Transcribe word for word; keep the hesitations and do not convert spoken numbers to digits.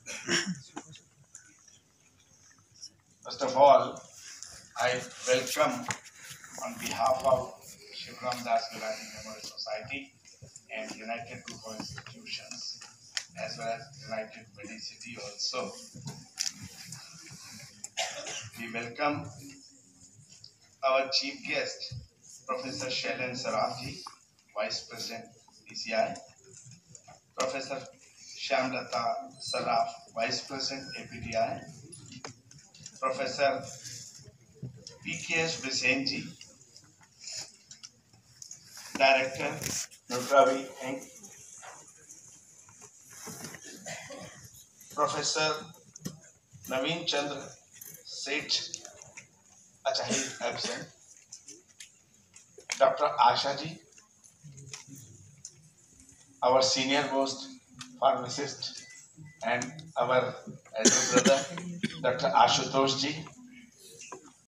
First of all, I welcome on behalf of Shivram Das Gulati Memorial Society and United Group of Institutions, as well as United Medicity also. We welcome our chief guest, Professor Shailen Sarafi, Vice President, P C I, Professor Shyamlata Saraf, Vice President, A P T I, Professor P K S Bisenji, Director, Nutravi Incorporated, Professor Naveen Chandra Seth, acha he is absent, Doctor Asha ji, our senior most pharmacist, and our elder brother, Doctor Ashutosh ji,